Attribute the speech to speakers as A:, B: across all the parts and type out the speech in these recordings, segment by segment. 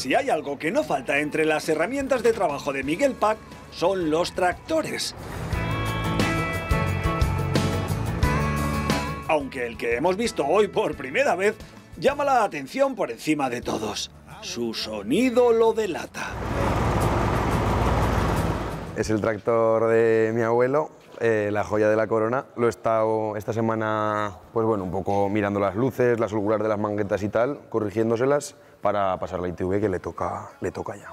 A: Si hay algo que no falta entre las herramientas de trabajo de Miguel Pac, son los tractores. Aunque el que hemos visto hoy por primera vez llama la atención por encima de todos. Su sonido lo delata.
B: Es el tractor de mi abuelo, la joya de la corona. Lo he estado esta semana, pues bueno, un poco mirando las luces, las holguras de las manguetas y tal, corrigiéndoselas para pasar la ITV que le toca ya.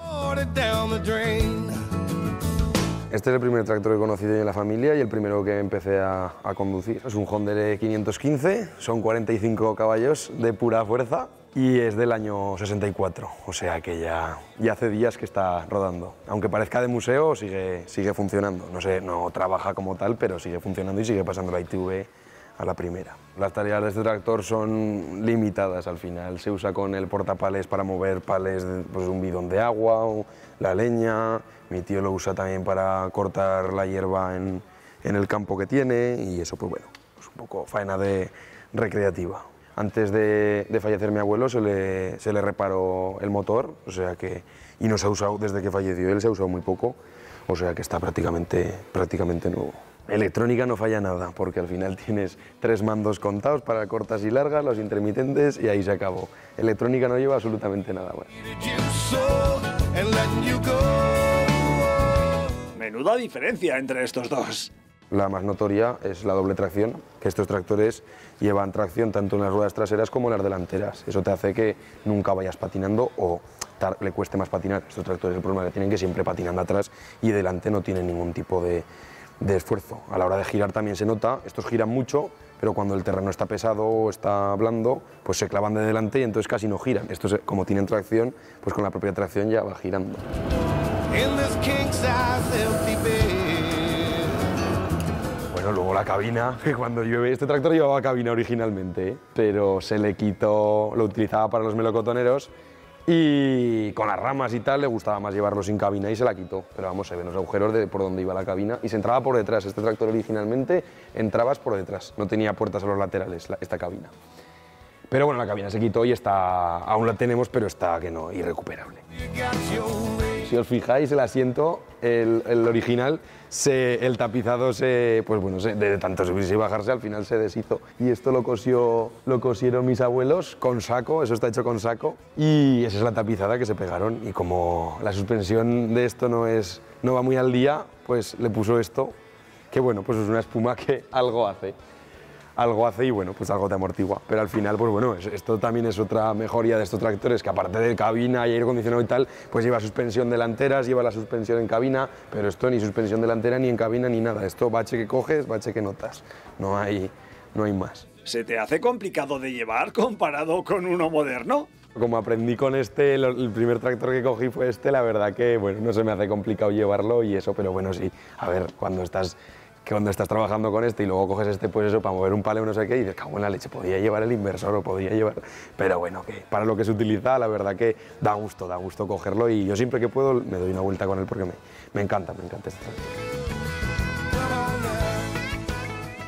B: Este es el primer tractor que he conocido en la familia y el primero que empecé a conducir. Es un Honda 515, son 45 caballos de pura fuerza y es del año 64, o sea que ya hace días que está rodando. Aunque parezca de museo, sigue funcionando. No sé, no trabaja como tal, pero sigue funcionando y sigue pasando la ITV a la primera. Las tareas de este tractor son limitadas al final. Se usa con el portapales para mover pales, pues un bidón de agua o la leña. Mi tío lo usa también para cortar la hierba en el campo que tiene y eso, pues bueno, es un poco faena recreativa. Antes de fallecer mi abuelo se le reparó el motor, o sea que, y no se ha usado desde que falleció él, se ha usado muy poco, o sea que está prácticamente nuevo. Electrónica no falla nada, porque al final tienes 3 mandos contados para cortas y largas, los intermitentes y ahí se acabó. Electrónica no lleva absolutamente nada más.
A: Menuda diferencia entre estos dos.
B: La más notoria es la doble tracción, que estos tractores llevan tracción tanto en las ruedas traseras como en las delanteras. Eso te hace que nunca vayas patinando o le cueste más patinar. Estos tractores el problema que tienen que siempre patinan atrás y delante no tienen ningún tipo de esfuerzo. A la hora de girar también se nota, estos giran mucho, pero cuando el terreno está pesado o está blando, pues se clavan de delante y entonces casi no giran. Estos, como tienen tracción, pues con la propia tracción ya va girando. Bueno, luego la cabina, que cuando llueve, este tractor llevaba cabina originalmente, pero se le quitó, lo utilizaba para los melocotoneros y con las ramas y tal le gustaba más llevarlo sin cabina y se la quitó. Pero vamos, se ven los agujeros por donde iba la cabina y se entraba por detrás. Este tractor originalmente entrabas por detrás, no tenía puertas a los laterales esta cabina. Pero bueno, la cabina se quitó y aún la tenemos, pero está que no, irrecuperable. Si os fijáis, el asiento, el original, el tapizado pues bueno, de tanto subirse y bajarse al final se deshizo. Y esto lo cosieron mis abuelos con saco, eso está hecho con saco. Y esa es la tapizada que se pegaron. Y como la suspensión de esto no va muy al día, pues le puso esto, que bueno, pues es una espuma que algo hace y bueno, pues algo te amortigua. Pero al final, pues bueno, esto también es otra mejoría de estos tractores, que aparte de cabina y aire acondicionado y tal, pues lleva suspensión delanteras, lleva la suspensión en cabina, pero esto ni suspensión delantera, ni en cabina, ni nada. Esto bache que coges, bache que notas. No hay más.
A: ¿Se te hace complicado de llevar comparado con uno moderno?
B: Como aprendí con este, el primer tractor que cogí fue este, la verdad que, bueno, no se me hace complicado llevarlo y eso, pero bueno, sí, a ver, cuando estás trabajando con este y luego coges este, pues eso, para mover un paleo no sé qué, y dices, cago en la leche, podía llevar el inversor o podía llevar... Pero bueno, que para lo que se utiliza, la verdad que da gusto cogerlo y yo siempre que puedo me doy una vuelta con él porque me encanta este tractor.